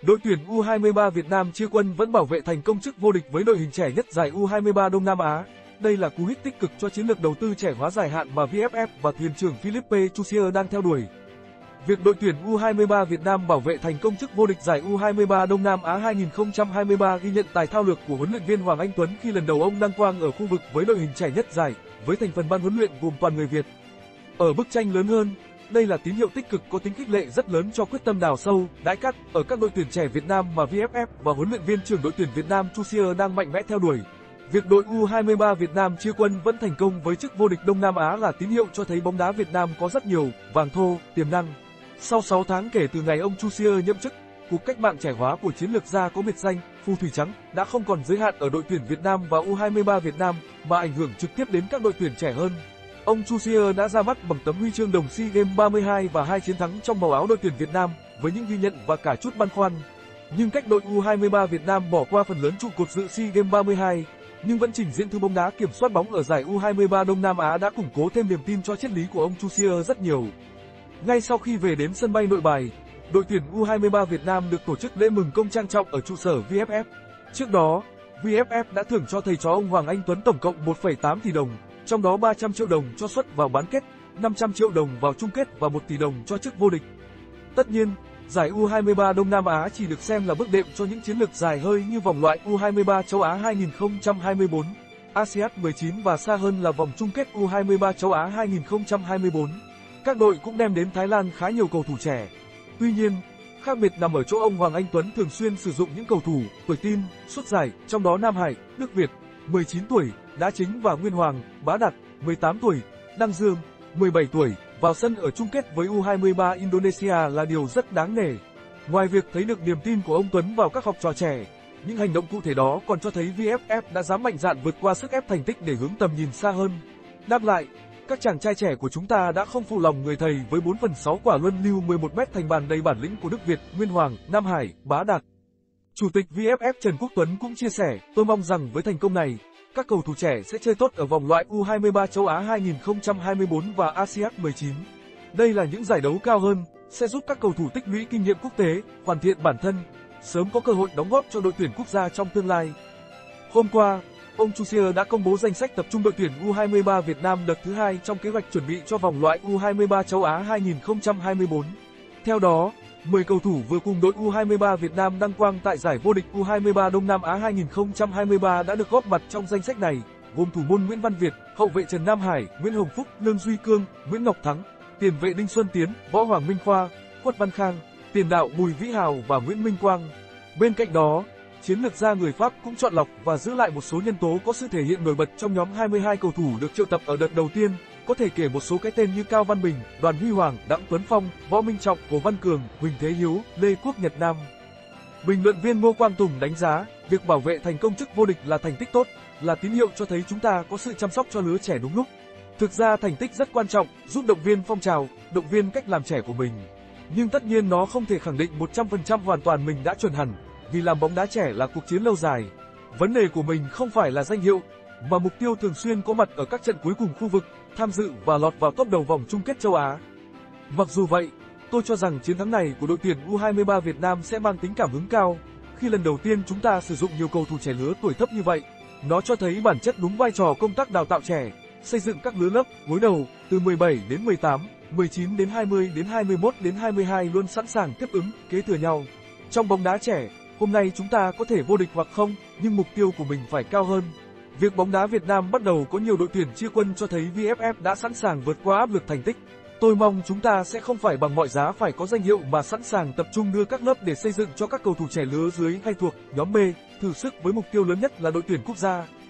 Đội tuyển U23 Việt Nam chia quân vẫn bảo vệ thành công chức vô địch với đội hình trẻ nhất giải U23 Đông Nam Á. Đây là cú hích tích cực cho chiến lược đầu tư trẻ hóa dài hạn mà VFF và thuyền trưởng Philippe Chusier đang theo đuổi. Việc đội tuyển U23 Việt Nam bảo vệ thành công chức vô địch giải U23 Đông Nam Á 2023 ghi nhận tài thao lược của huấn luyện viên Hoàng Anh Tuấn khi lần đầu ông đăng quang ở khu vực với đội hình trẻ nhất giải, với thành phần ban huấn luyện gồm toàn người Việt. Ở bức tranh lớn hơn, đây là tín hiệu tích cực có tính khích lệ rất lớn cho quyết tâm đào sâu, đãi cắt ở các đội tuyển trẻ Việt Nam mà VFF và huấn luyện viên trưởng đội tuyển Việt Nam Chusier đang mạnh mẽ theo đuổi. Việc đội U23 Việt Nam chia quân vẫn thành công với chức vô địch Đông Nam Á là tín hiệu cho thấy bóng đá Việt Nam có rất nhiều vàng thô, tiềm năng. Sau 6 tháng kể từ ngày ông Chusier nhậm chức, cuộc cách mạng trẻ hóa của chiến lược gia có biệt danh Phù Thủy Trắng đã không còn giới hạn ở đội tuyển Việt Nam và U23 Việt Nam mà ảnh hưởng trực tiếp đến các đội tuyển trẻ hơn. Ông Chusier đã ra mắt bằng tấm huy chương đồng SEA Games 32 và 2 chiến thắng trong màu áo đội tuyển Việt Nam, với những ghi nhận và cả chút băn khoăn. Nhưng cách đội U23 Việt Nam bỏ qua phần lớn trụ cột dự SEA Games 32, nhưng vẫn trình diễn thứ bóng đá kiểm soát bóng ở giải U23 Đông Nam Á đã củng cố thêm niềm tin cho triết lý của ông Chusier rất nhiều. Ngay sau khi về đến sân bay Nội Bài, đội tuyển U23 Việt Nam được tổ chức lễ mừng công trang trọng ở trụ sở VFF. Trước đó, VFF đã thưởng cho thầy trò ông Hoàng Anh Tuấn tổng cộng 1,8 tỷ đồng, trong đó 300 triệu đồng cho suất vào bán kết, 500 triệu đồng vào chung kết và 1 tỷ đồng cho chức vô địch. Tất nhiên, giải U23 Đông Nam Á chỉ được xem là bước đệm cho những chiến lược dài hơi như vòng loại U23 châu Á 2024, ASEAN 19 và xa hơn là vòng chung kết U23 châu Á 2024. Các đội cũng đem đến Thái Lan khá nhiều cầu thủ trẻ. Tuy nhiên, khác biệt nằm ở chỗ ông Hoàng Anh Tuấn thường xuyên sử dụng những cầu thủ tuổi teen suốt giải, trong đó Nam Hải, Đức Việt, 19 tuổi, đá chính và Nguyên Hoàng, Bá Đạt, 18 tuổi, Đăng Dương, 17 tuổi, vào sân ở chung kết với U23 Indonesia là điều rất đáng nể. Ngoài việc thấy được niềm tin của ông Tuấn vào các học trò trẻ, những hành động cụ thể đó còn cho thấy VFF đã dám mạnh dạn vượt qua sức ép thành tích để hướng tầm nhìn xa hơn. Đáp lại, các chàng trai trẻ của chúng ta đã không phụ lòng người thầy với 4/6 quả luân lưu 11m thành bàn đầy bản lĩnh của Đức Việt, Nguyên Hoàng, Nam Hải, Bá Đạt. Chủ tịch VFF Trần Quốc Tuấn cũng chia sẻ, tôi mong rằng với thành công này, các cầu thủ trẻ sẽ chơi tốt ở vòng loại U23 châu Á 2024 và ASEAN 19. Đây là những giải đấu cao hơn, sẽ giúp các cầu thủ tích lũy kinh nghiệm quốc tế, hoàn thiện bản thân, sớm có cơ hội đóng góp cho đội tuyển quốc gia trong tương lai. Hôm qua, ông Chusier đã công bố danh sách tập trung đội tuyển U23 Việt Nam đợt thứ 2 trong kế hoạch chuẩn bị cho vòng loại U23 châu Á 2024. Theo đó, 10 cầu thủ vừa cùng đội U23 Việt Nam đăng quang tại giải vô địch U23 Đông Nam Á 2023 đã được góp mặt trong danh sách này, gồm thủ môn Nguyễn Văn Việt, hậu vệ Trần Nam Hải, Nguyễn Hồng Phúc, Lương Duy Cương, Nguyễn Ngọc Thắng, tiền vệ Đinh Xuân Tiến, Võ Hoàng Minh Khoa, Khuất Văn Khang, tiền đạo Bùi Vĩ Hào và Nguyễn Minh Quang. Bên cạnh đó, chiến lược gia người Pháp cũng chọn lọc và giữ lại một số nhân tố có sự thể hiện nổi bật trong nhóm 22 cầu thủ được triệu tập ở đợt đầu tiên, có thể kể một số cái tên như Cao Văn Bình, Đoàn Huy Hoàng, Đặng Tuấn Phong, Võ Minh Trọng, Hồ Văn Cường, Huỳnh Thế Hiếu, Lê Quốc Nhật Nam. Bình luận viên Ngô Quang Tùng đánh giá, việc bảo vệ thành công chức vô địch là thành tích tốt, là tín hiệu cho thấy chúng ta có sự chăm sóc cho lứa trẻ đúng lúc. Thực ra thành tích rất quan trọng, giúp động viên phong trào, động viên cách làm trẻ của mình. Nhưng tất nhiên nó không thể khẳng định 100% hoàn toàn mình đã chuẩn hẳn, vì làm bóng đá trẻ là cuộc chiến lâu dài. Vấn đề của mình không phải là danh hiệu, mà mục tiêu thường xuyên có mặt ở các trận cuối cùng khu vực, tham dự và lọt vào top đầu vòng chung kết châu Á. Mặc dù vậy, tôi cho rằng chiến thắng này của đội tuyển U23 Việt Nam sẽ mang tính cảm hứng cao, khi lần đầu tiên chúng ta sử dụng nhiều cầu thủ trẻ lứa tuổi thấp như vậy. Nó cho thấy bản chất đúng vai trò công tác đào tạo trẻ, xây dựng các lứa lớp gối đầu từ 17 đến 18, 19 đến 20 đến 21 đến 22 luôn sẵn sàng tiếp ứng, kế thừa nhau. Trong bóng đá trẻ, hôm nay chúng ta có thể vô địch hoặc không, nhưng mục tiêu của mình phải cao hơn. Việc bóng đá Việt Nam bắt đầu có nhiều đội tuyển chia quân cho thấy VFF đã sẵn sàng vượt qua áp lực thành tích. Tôi mong chúng ta sẽ không phải bằng mọi giá phải có danh hiệu mà sẵn sàng tập trung đưa các lớp để xây dựng cho các cầu thủ trẻ lứa dưới hay thuộc nhóm B, thử sức với mục tiêu lớn nhất là đội tuyển quốc gia.